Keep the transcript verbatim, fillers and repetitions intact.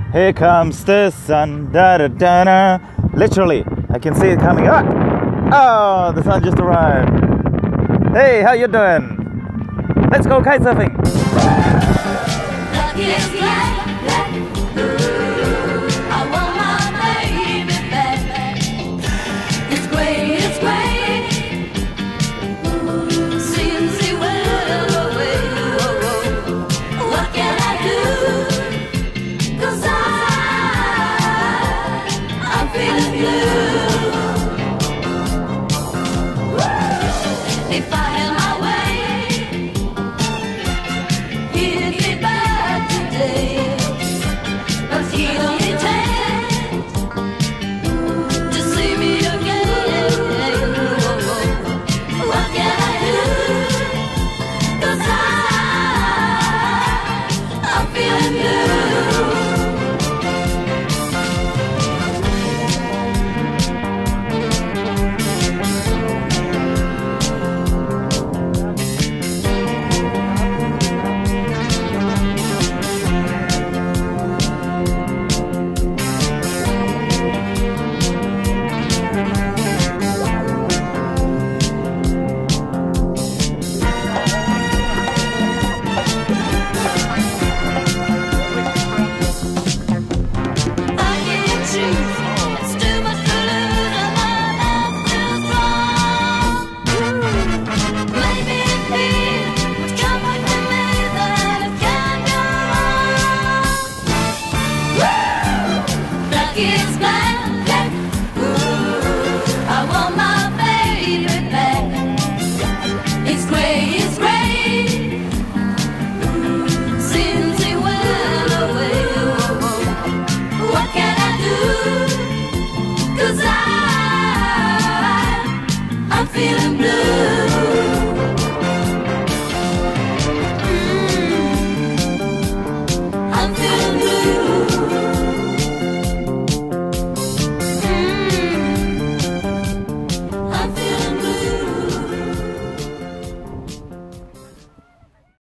Here comes the sun, da da da da. Literally, I can see it coming up. Oh, the sun just arrived. Hey, how you doing? Let's go kite surfing.